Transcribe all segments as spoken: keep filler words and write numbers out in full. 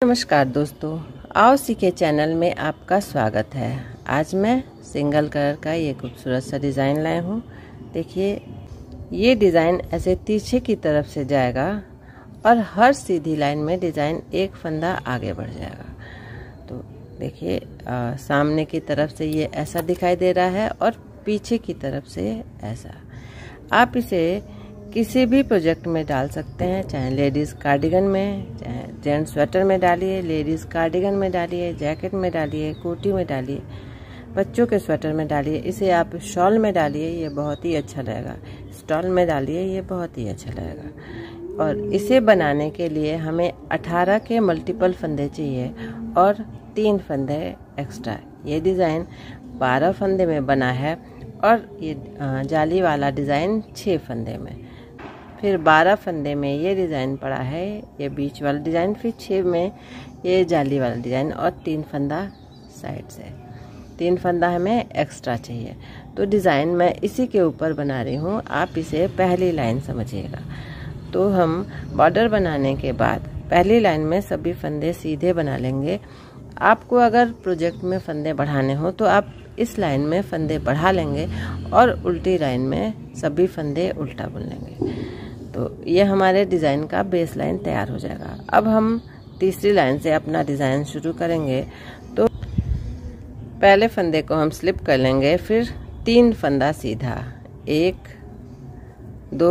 नमस्कार दोस्तों, आओ सीखे चैनल में आपका स्वागत है। आज मैं सिंगल कलर का ये खूबसूरत सा डिज़ाइन लाया हूँ। देखिए, ये डिज़ाइन ऐसे तिरछे की तरफ से जाएगा और हर सीधी लाइन में डिज़ाइन एक फंदा आगे बढ़ जाएगा। तो देखिए, सामने की तरफ से ये ऐसा दिखाई दे रहा है और पीछे की तरफ से ऐसा। आप इसे किसी भी प्रोजेक्ट में डाल सकते हैं, चाहे लेडीज़ कार्डिगन में, चाहे जेंट्स स्वेटर में डालिए, लेडीज़ कार्डिगन में डालिए, जैकेट में डालिए, कोटी में डालिए, बच्चों के स्वेटर में डालिए, इसे आप शॉल में डालिए, ये बहुत ही अच्छा लगेगा। स्टॉल में डालिए, ये बहुत ही अच्छा लगेगा। और इसे बनाने के लिए हमें अठारह के मल्टीपल फंदे चाहिए और तीन फंदे एक्स्ट्रा। ये डिज़ाइन बारह फंदे में बना है और ये जाली वाला डिज़ाइन छः फंदे में, फिर बारह फंदे में ये डिज़ाइन पड़ा है, ये बीच वाला डिज़ाइन, फिर छः में ये जाली वाला डिज़ाइन और तीन फंदा साइड से। तीन फंदा हमें एक्स्ट्रा चाहिए। तो डिज़ाइन मैं इसी के ऊपर बना रही हूँ, आप इसे पहली लाइन समझिएगा। तो हम बॉर्डर बनाने के बाद पहली लाइन में सभी फंदे सीधे बना लेंगे। आपको अगर प्रोजेक्ट में फंदे बढ़ाने हो तो आप इस लाइन में फंदे बढ़ा लेंगे और उल्टी लाइन में सभी फंदे उल्टा बुन लेंगे। तो ये हमारे डिज़ाइन का बेस लाइन तैयार हो जाएगा। अब हम तीसरी लाइन से अपना डिज़ाइन शुरू करेंगे। तो पहले फंदे को हम स्लिप कर लेंगे, फिर तीन फंदा सीधा, एक दो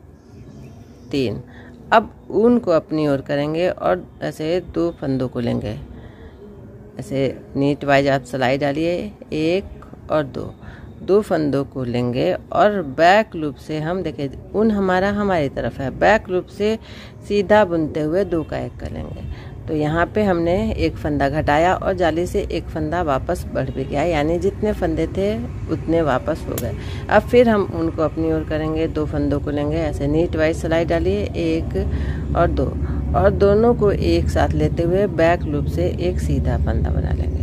तीन। अब ऊन को अपनी ओर करेंगे और ऐसे दो फंदों को लेंगे, ऐसे नीट वाइज आप सिलाई डालिए, एक और दो दो फंदों को लेंगे और बैक लूप से हम देखिए ऊन हमारा हमारी तरफ है, बैक लूप से सीधा बुनते हुए दो का एक कर लेंगे। तो यहाँ पे हमने एक फंदा घटाया और जाली से एक फंदा वापस बढ़ भी गया, यानी जितने फंदे थे उतने वापस हो गए। अब फिर हम ऊन को अपनी ओर करेंगे, दो फंदों को लेंगे, ऐसे नीट वाइज सिलाई डालिए, एक और दो, और दोनों को एक साथ लेते हुए बैक लूप से एक सीधा फंदा बना लेंगे।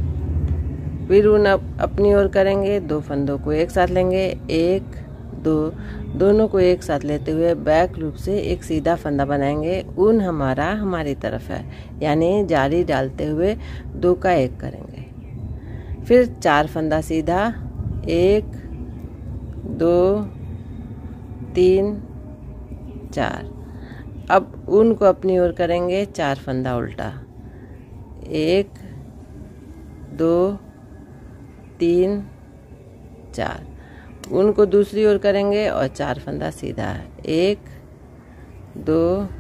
फिर ऊन अपनी ओर करेंगे, दो फंदों को एक साथ लेंगे, एक दो, दोनों को एक साथ लेते हुए बैक लूप से एक सीधा फंदा बनाएंगे। ऊन हमारा हमारी तरफ है, यानी जाली डालते हुए दो का एक करेंगे। फिर चार फंदा सीधा, एक दो तीन चार। अब ऊन को अपनी ओर करेंगे, चार फंदा उल्टा, एक दो तीन चार। ऊन को दूसरी ओर करेंगे और चार फंदा सीधा, एक दो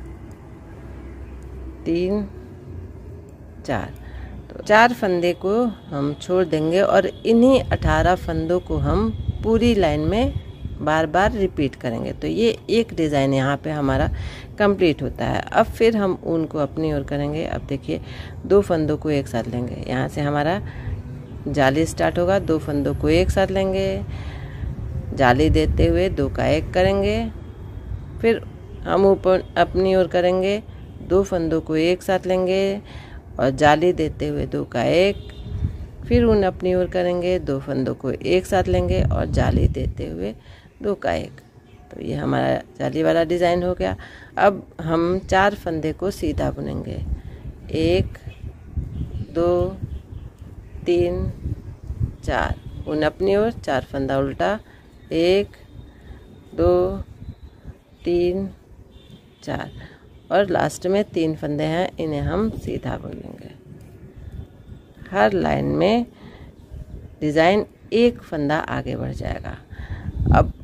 तीन चार। तो चार फंदे को हम छोड़ देंगे और इन्हीं अठारह फंदों को हम पूरी लाइन में बार बार रिपीट करेंगे। तो ये एक डिज़ाइन यहाँ पे हमारा कंप्लीट होता है। अब फिर हम ऊन को अपनी ओर करेंगे। अब देखिए, दो फंदों को एक साथ लेंगे, यहाँ से हमारा जाली स्टार्ट होगा, दो फंदों को एक साथ लेंगे, जाली देते हुए दो का एक करेंगे। फिर हम ऊपर अपनी ओर करेंगे, दो फंदों को एक साथ लेंगे और जाली देते हुए दो का एक। फिर ऊन अपनी ओर करेंगे, दो फंदों को एक साथ लेंगे और जाली देते हुए दो का एक। तो ये हमारा जाली वाला डिज़ाइन हो गया। अब हम चार फंदे को सीधा बुनेंगे, एक दो तीन चार। ऊन अपनी ओर, चार फंदा उल्टा, एक दो तीन चार, और लास्ट में तीन फंदे हैं, इन्हें हम सीधा बुनेंगे। हर लाइन में डिज़ाइन एक फंदा आगे बढ़ जाएगा। अब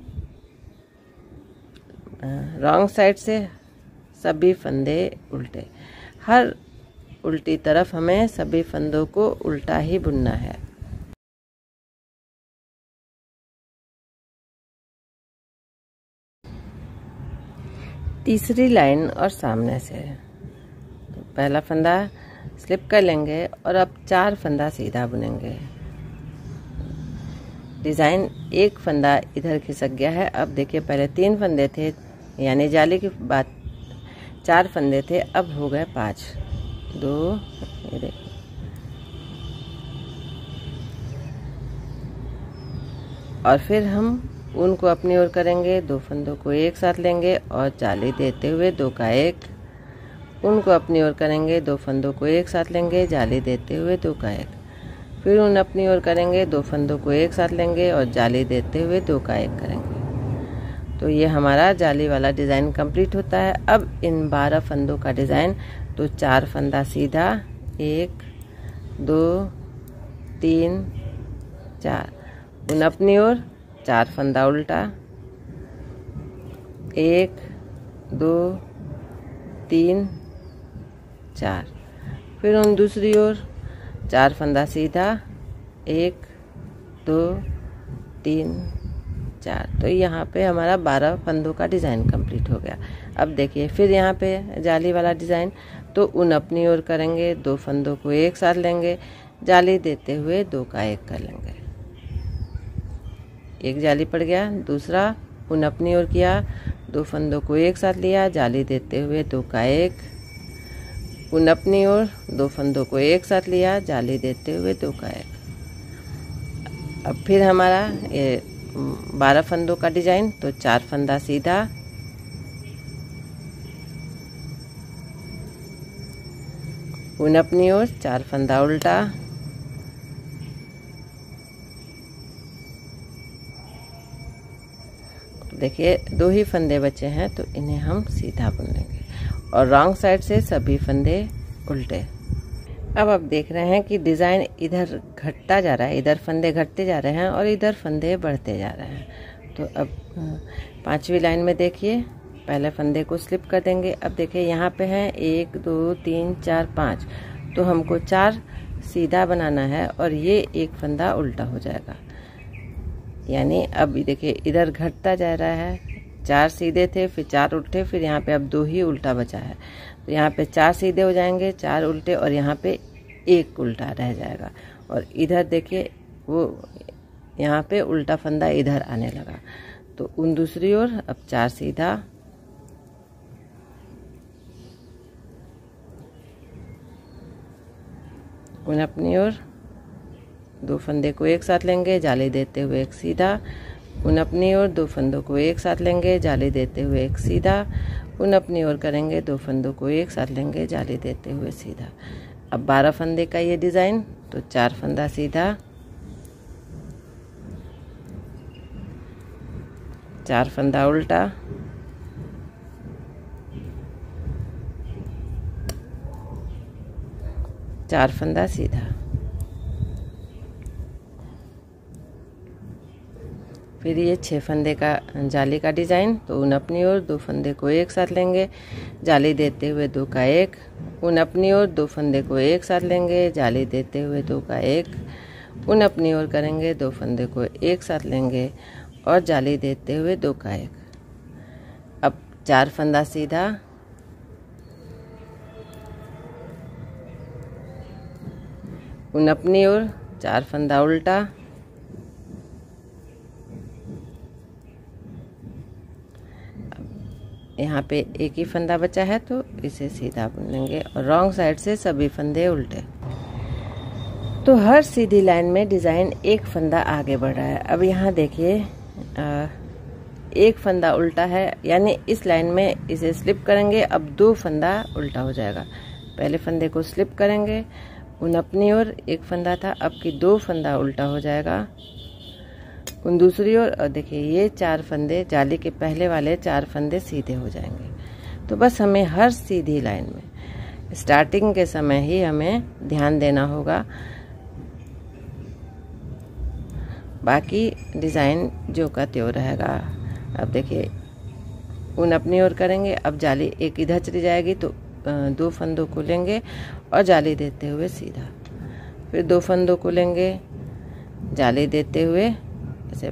रॉन्ग साइड से सभी फंदे उल्टे, हर उल्टी तरफ हमें सभी फंदों को उल्टा ही बुनना है। तीसरी लाइन और सामने से तो पहला फंदा स्लिप कर लेंगे और अब चार फंदा सीधा बुनेंगे। डिज़ाइन एक फंदा इधर खिसक गया है। अब देखिए, पहले तीन फंदे थे, यानी जाली के बाद चार फंदे थे, अब हो गए पाँच। दो, ये देखिए, और फिर हम ऊन को अपनी ओर करेंगे, दो फंदों को एक साथ लेंगे और जाली देते हुए दो का एक, उनको अपनी ओर करेंगे, दो फंदों को एक साथ लेंगे, जाली देते हुए दो का एक। फिर उन अपनी ओर करेंगे, दो फंदों को एक साथ लेंगे और जाली देते हुए दो का एक करेंगे। तो ये हमारा जाली वाला डिज़ाइन कंप्लीट होता है। अब इन बारह फंदों का डिज़ाइन, तो चार फंदा सीधा, एक दो तीन चार, उन अपनी ओर चार फंदा उल्टा, एक दो तीन चार। फिर उन दूसरी ओर चार फंदा सीधा, एक दो तीन चार। तो यहाँ पे हमारा बारह फंदों का डिज़ाइन कंप्लीट हो गया। अब देखिए फिर यहाँ पे जाली वाला डिज़ाइन, तो उन अपनी ओर करेंगे, दो फंदों को एक साथ लेंगे, जाली देते हुए दो का एक कर लेंगे। एक जाली पड़ गया। दूसरा उन अपनी ओर किया, दो फंदों को एक साथ लिया, जाली देते हुए दो का एक। उन अपनी ओर दो फंदों को एक साथ लिया, जाली देते हुए दो का एक। अब फिर हमारा ये बारह फंदों का डिजाइन, तो चार फंदा सीधा, उन अपनी ओर चार फंदा उल्टा, देखिए दो ही फंदे बचे हैं तो इन्हें हम सीधा बुन लेंगे और रॉन्ग साइड से सभी फंदे उल्टे। अब आप देख रहे हैं कि डिज़ाइन इधर घटता जा रहा है, इधर फंदे घटते जा रहे हैं और इधर फंदे बढ़ते जा रहे हैं। तो अब पांचवी लाइन में देखिए, पहले फंदे को स्लिप कर देंगे। अब देखिए यहाँ पे हैं एक दो तीन चार पाँच, तो हमको चार सीधा बनाना है और ये एक फंदा उल्टा हो जाएगा। यानी अब देखिए इधर घटता जा रहा है, चार सीधे थे फिर चार उल्टे, फिर यहाँ पे अब दो ही उल्टा बचा है। तो यहाँ पे चार सीधे हो जाएंगे, चार उल्टे और यहाँ पे एक उल्टा रह जाएगा। और इधर देखिए वो यहाँ पे उल्टा फंदा इधर आने लगा। तो उन दूसरी ओर अब चार सीधा, उन अपनी ओर दो फंदे को एक साथ लेंगे, जाली देते हुए एक सीधा, उन अपनी ओर दो फंदों को एक साथ लेंगे, जाली देते हुए एक सीधा, उन अपनी ओर करेंगे, दो फंदों को एक साथ लेंगे, जाली देते हुए सीधा। अब बारह फंदे का ये डिज़ाइन, तो चार फंदा सीधा, चार फंदा उल्टा, चार फंदा सीधा। फिर ये छः फंदे का जाली का डिज़ाइन, तो उन अपनी ओर दो फंदे को एक साथ लेंगे, जाली देते हुए दो का एक, उन अपनी ओर दो फंदे को एक साथ लेंगे, जाली देते हुए दो का एक, उन अपनी ओर करेंगे, दो फंदे को एक साथ लेंगे और जाली देते हुए दो का एक। अब चार फंदा सीधा, उन अपनी ओर चार फंदा उल्टा, यहाँ पे एक ही फंदा बचा है तो इसे सीधा बुन लेंगे और रॉन्ग साइड से सभी फंदे उल्टे। तो हर सीधी लाइन में डिज़ाइन एक फंदा आगे बढ़ रहा है। अब यहाँ देखिए एक फंदा उल्टा है, यानी इस लाइन में इसे स्लिप करेंगे, अब दो फंदा उल्टा हो जाएगा। पहले फंदे को स्लिप करेंगे, उन अपनी ओर एक फंदा था, अब की दो फंदा उल्टा हो जाएगा उन दूसरी ओर। और देखिए ये चार फंदे, जाली के पहले वाले चार फंदे सीधे हो जाएंगे। तो बस हमें हर सीधी लाइन में स्टार्टिंग के समय ही हमें ध्यान देना होगा, बाकी डिज़ाइन जो का त्यों रहेगा। अब देखिए उन अपनी ओर करेंगे, अब जाली एक इधर चली जाएगी तो दो फंदों को लेंगे और जाली देते हुए सीधा, फिर दो फंदों को लेंगे, जाली देते हुए ऐसे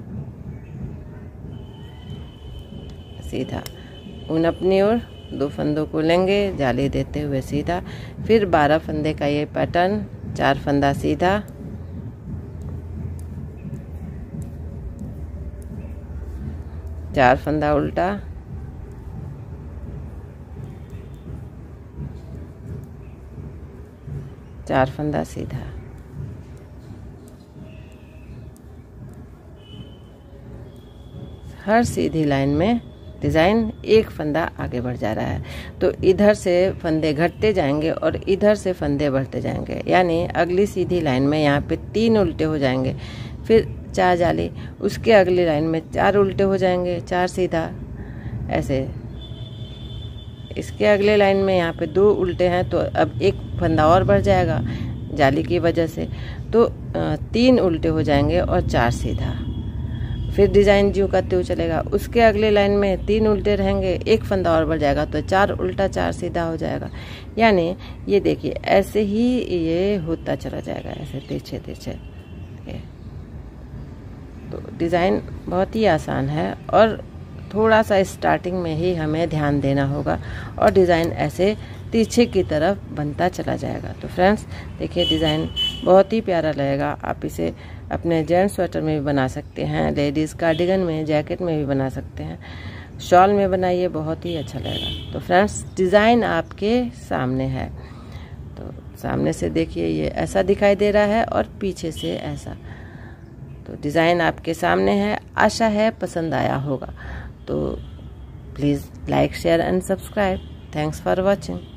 सीधा, उन अपनी ओर दो फंदों को लेंगे, जाली देते हुए सीधा। फिर बारह फंदे का ये पैटर्न, चार फंदा सीधा, चार फंदा उल्टा, चार फंदा सीधा। हर सीधी लाइन में डिज़ाइन एक फंदा आगे बढ़ जा रहा है। तो इधर से फंदे घटते जाएंगे और इधर से फंदे बढ़ते जाएंगे, यानी अगली सीधी लाइन में यहाँ पे तीन उल्टे हो जाएंगे, फिर चार जाली, उसके अगली लाइन में चार उल्टे हो जाएंगे, चार सीधा ऐसे। इसके अगले लाइन में यहाँ पे दो उल्टे हैं, तो अब एक फंदा और बढ़ जाएगा जाली की वजह से, तो तीन उल्टे हो जाएंगे और चार सीधा। फिर डिज़ाइन ज्यों का त्यों चलेगा। उसके अगले लाइन में तीन उल्टे रहेंगे, एक फंदा और बढ़ जाएगा, तो चार उल्टा चार सीधा हो जाएगा। यानी ये देखिए ऐसे ही ये होता चला जाएगा, ऐसे तिरछे तिरछे। तो डिज़ाइन बहुत ही आसान है और थोड़ा सा स्टार्टिंग में ही हमें ध्यान देना होगा और डिज़ाइन ऐसे तिरछे की तरफ बनता चला जाएगा। तो फ्रेंड्स देखिए डिज़ाइन बहुत ही प्यारा लगेगा। आप इसे अपने जेंट्स स्वेटर में भी बना सकते हैं, लेडीज़ कार्डिगन में, जैकेट में भी बना सकते हैं, शॉल में बनाइए, बहुत ही अच्छा लगेगा। तो फ्रेंड्स डिज़ाइन आपके सामने है, तो सामने से देखिए ये ऐसा दिखाई दे रहा है और पीछे से ऐसा। तो डिज़ाइन आपके सामने है, आशा है पसंद आया होगा। तो please like share and subscribe. Thanks for watching.